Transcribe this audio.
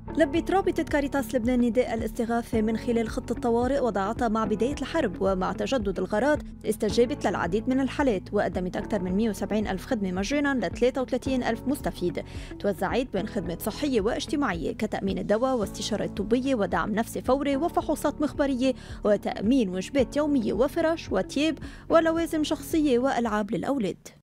لبت رابطة كاريتاس لبنان نداء الاستغاثة من خلال خطة طوارئ وضعتها مع بداية الحرب، ومع تجدد الغارات استجابت للعديد من الحالات وقدمت أكثر من 170 ألف خدمة مجانا ل 33 ألف مستفيد. توزعت بين خدمة صحية واجتماعية كتأمين الدواء واستشارة طبية ودعم نفسي فوري وفحوصات مخبرية وتأمين وجبات يومية وفرش وتياب ولوازم شخصية وألعاب للأولاد.